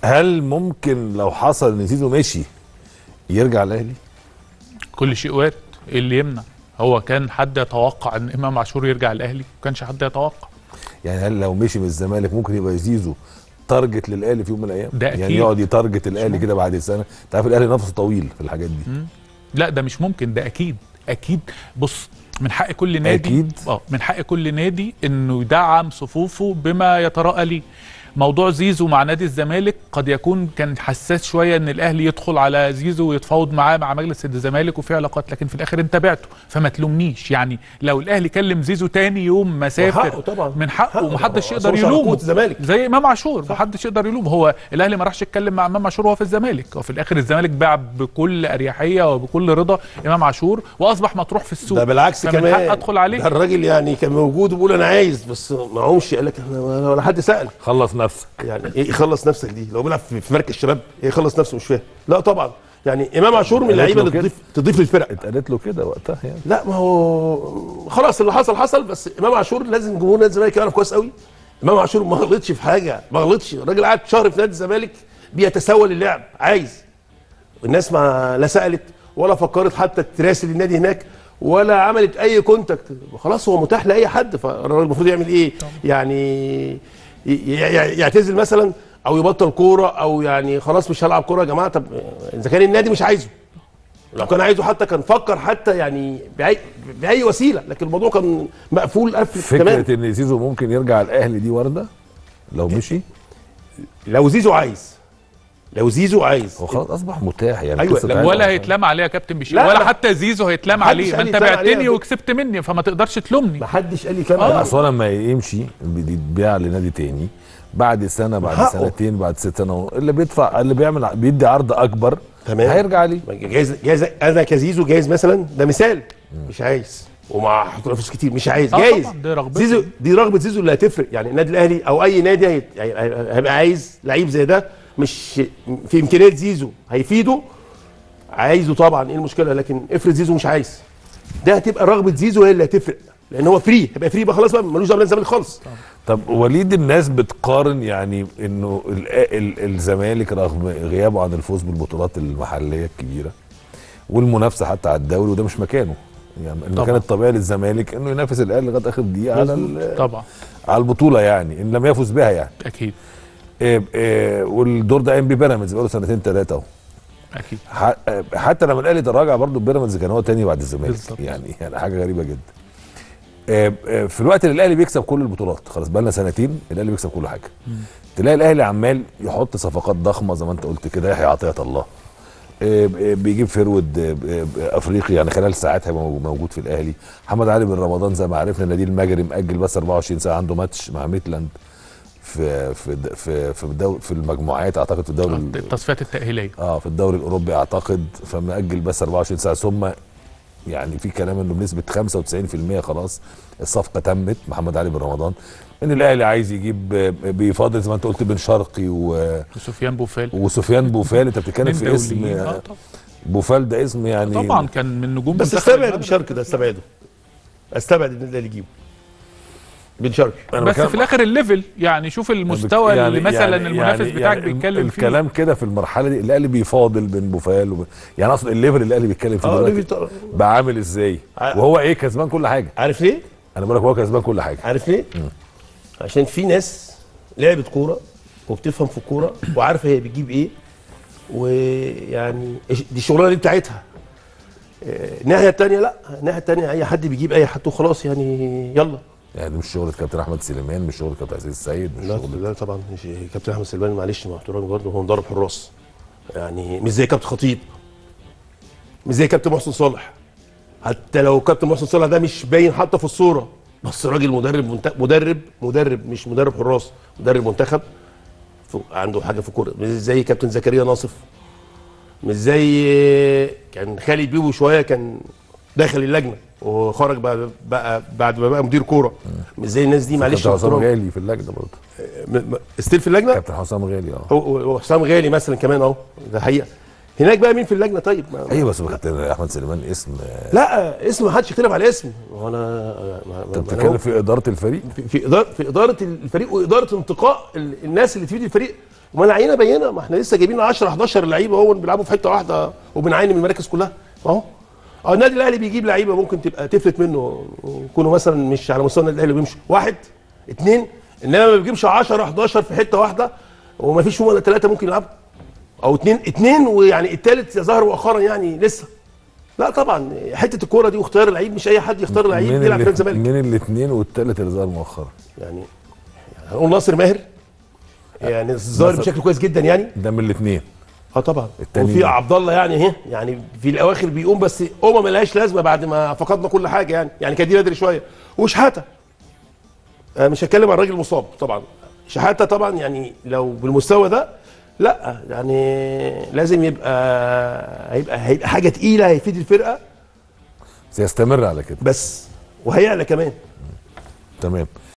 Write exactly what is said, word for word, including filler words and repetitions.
هل ممكن لو حصل ان زيزو مشي يرجع الاهلي؟ كل شيء وارد، ايه اللي يمنع؟ هو كان حد يتوقع ان امام عاشور يرجع الاهلي؟ ما كانش حد يتوقع. يعني هل لو مشي من الزمالك ممكن يبقى زيزو تارجت للاهلي في يوم من الايام؟ ده اكيد، يعني يقعد يتارجت الاهلي كده بعد سنه. انت عارف الاهلي نفسه طويل في الحاجات دي. مم. لا ده مش ممكن، ده اكيد اكيد. بص، من حق كل نادي أكيد. اه من حق كل نادي انه يدعم صفوفه بما يتراءى ليه. موضوع زيزو مع نادي الزمالك قد يكون كان حساس شويه ان الاهلي يدخل على زيزو ويتفاوض معاه مع مجلس الزمالك وفي علاقات، لكن في الاخر انت بعته، فما تلومنيش. يعني لو الاهلي كلم زيزو تاني يوم ما سافر طبعا من حقه حقه ومحدش طبعا. يقدر يلومه، الزمالك زي امام عاشور محدش يقدر يلومه. هو الاهلي ما راحش يتكلم مع امام عاشور وهو في الزمالك، وفي الاخر الزمالك باع بكل اريحيه وبكل رضا امام عاشور واصبح مطروح في السوق. ده بالعكس فمن كمان حق ادخل عليه. ده الراجل يعني كان موجود وبيقول انا عايز، بس معهمش، قال لك ولا حد سال. خلص نفسك. يعني ايه يخلص نفسك دي؟ لو بيلعب في مركز شباب ايه يخلص نفسه؟ مش فاهم. لا طبعا، يعني امام عاشور من اللعيبه اللي تضيف تضيف للفرق. اتقالت له كده وقتها يعني. لا ما هو خلاص اللي حصل حصل، بس امام عاشور لازم جمهور نادي الزمالك يعرف كويس قوي. امام عاشور ما غلطش في حاجه، ما غلطش. الراجل قعد شهر في نادي الزمالك بيتسول اللعب عايز. الناس ما لا سالت ولا فكرت حتى تراسل النادي هناك ولا عملت اي كونتاكت. خلاص هو متاح لاي حد، فالراجل المفروض يعمل ايه؟ يعني يعتزل مثلا او يبطل كوره، او يعني خلاص مش هلعب كوره يا جماعه. طب اذا كان النادي مش عايزه، لو كان عايزه حتى كان فكر حتى يعني باي باي وسيله، لكن الموضوع كان مقفول قفل كمان. فكره ان زيزو ممكن يرجع الاهلي دي وارده لو مشي. لو زيزو عايز لو زيزو عايز هو خلاص اصبح متاح يعني. أيوة. ولا هيتلام عليه يا كابتن بشير، ولا حتى زيزو هيتلام عليه. ما انت بعتني وكسبت مني، فما تقدرش تلومني. ما حدش قال لي كلام. اه اصل لما يمشي بيتباع لنادي تاني بعد سنه بعد حقه. سنتين بعد ست سنه اللي بيدفع اللي بيعمل بيدي عرض اكبر تمام هيرجع ليه. جايز جايز انا كزيزو جايز مثلا، ده مثال مم. مش عايز ومع حضور فلوس كتير مش عايز. جايز دي رغبته، زيزو دي رغبه زيزو اللي هتفرق. يعني النادي الاهلي او اي نادي هيبقى عايز لعيب زي ده، مش في امكانيات زيزو هيفيده، عايزه طبعا. ايه المشكله؟ لكن افرض زيزو مش عايز، ده هتبقى رغبه زيزو هي اللي هتفرق، لان هو فري، هيبقى فري بقى خلاص بقى ملوش دعوه بالزمالك خالص. طب وليد، الناس بتقارن يعني انه الزمالك رغم غيابه عن الفوز بالبطولات المحليه الكبيره والمنافسه حتى على الدوري، وده مش مكانه. يعني المكان الطبيعي للزمالك انه ينافس الاهلي لغايه اخر دقيقه على طبعا على البطوله، يعني ان لم يفز بها يعني. اكيد. إيه إيه والدور ده قايم ببيراميدز بقاله سنتين ثلاثه اهو. اكيد. حتى لما الاهلي تراجع برضه بيراميدز كان هو تاني بعد الزمالك. يعني يعني حاجه غريبه جدا. إيه إيه في الوقت اللي الاهلي بيكسب كل البطولات، خلاص بقى لنا سنتين الاهلي بيكسب كل حاجه. مم. تلاقي الاهلي عمال يحط صفقات ضخمه زي ما انت قلت كده، يحيى عطيه الله إيه بيجيب فيرود إيه افريقي يعني خلال ساعات هيبقى موجود في الاهلي. محمد علي بن رمضان زي ما عرفنا النادي المجري مأجل بس أربعة وعشرين ساعه، عنده ماتش مع ميتلاند في في في في الدوري في المجموعات اعتقد، في الدوري التصفيات التأهيلية اه في الدوري الاوروبي اعتقد، فمأجل بس أربعة وعشرين ساعه. ثم يعني في كلام انه بنسبه خمسة وتسعين في المية خلاص الصفقه تمت. محمد علي بن رمضان ان الاهلي عايز يجيب بيفاضل زي ما انت قلت بن شرقي و... وسفيان بوفال وسفيان بوفال. انت بتتكلم في اسم آه بوفال، ده اسم يعني طبعا كان من نجوم. بس استبعد بن شرقي، ده استبعده استبعد ان الاهلي يجيبه بن شرقي. بس في الاخر الليفل، يعني شوف المستوى يعني اللي مثلا يعني المنافس يعني بتاعك يعني بيتكلم فيه. الكلام كده في المرحله دي الاهلي بيفاضل بين بوفال وب... يعني اصلا الليفل اللي الاهلي بيتكلم فيه دلوقتي بقى عامل ازاي؟ وهو ايه كسبان كل حاجه. عارف ليه؟ انا بقول لك هو كسبان كل حاجه. عارف ليه؟ م. عشان في ناس لعبت كوره وبتفهم في الكوره وعارفه هي بتجيب ايه، ويعني دي الشغلانه دي بتاعتها. الناحيه الثانيه لا، الناحيه الثانيه اي حد بيجيب اي حد وخلاص، يعني يلا. يعني مش شغل كابتن احمد سليمان، مش شغل كابتن عزيز السيد، مش لا شغل لا طبعا مش كابتن احمد سليمان، معلش مع احترامي برضه هو مدرب حراس، يعني مش زي كابتن خطيب، مش زي كابتن محسن صالح. حتى لو كابتن محسن صالح ده مش باين حتى في الصوره، بس راجل مدرب منت... مدرب مدرب مش مدرب حراس، مدرب منتخب عنده حاجه في الكوره. مش زي كابتن زكريا ناصف، مش زي كان خالد بيبو شويه كان داخل اللجنه وخرج بقى, بقى بعد ما بقى مدير كوره. مش زي الناس دي معلش. كابتن حسام غالي في اللجنه برضه، استيل في اللجنه كابتن حسام غالي اه هو حسام غالي مثلا كمان اهو، ده حقيقه. هناك بقى مين في اللجنه طيب؟ ايوه بس كابتن احمد سليمان اسم، لا اسم ما حدش يختلف على اسمه. وانا انت بتتكلم في اداره الفريق، في, في اداره في اداره الفريق واداره انتقاء الناس اللي تفيد الفريق. وما العينه بينه، ما احنا لسه جايبين عشرة حداشر لعيبه اهو بيلعبوا في حته واحده وبنعين من المراكز كلها اهو. اه النادي الاهلي بيجيب لعيبه ممكن تبقى تفلت منه يكونوا مثلا مش على مستوى النادي الاهلي ويمشوا واحد اثنين، انما ما بيجيبش عشرة حداشر في حته واحده وما فيش ولا ثلاثه ممكن يلعبوا او اثنين اثنين ويعني الثالث ظهر مؤخرا يعني لسه. لا طبعا حته الكوره دي واختيار اللعيب مش اي حد يختار لعيب يلعب في نادي الزمالك. مين الاثنين والثالث اللي ظهر مؤخرا؟ يعني هنقول ناصر ماهر يعني ظاهر بشكل كويس جدا يعني ده من الاثنين. اه طبعا. التاني وفي عبد الله يعني اهي يعني في الاواخر بيقوم بس قومه ملهاش لازمه بعد ما فقدنا كل حاجه يعني يعني كان دي بدري شويه. وشحاته آه مش هتكلم عن الراجل المصاب طبعا. شحاته طبعا يعني لو بالمستوى ده لا يعني لازم يبقى هيبقى هيبقى حاجه تقيله هيفيد الفرقه. سيستمر على كده بس وهيعلى كمان. تمام.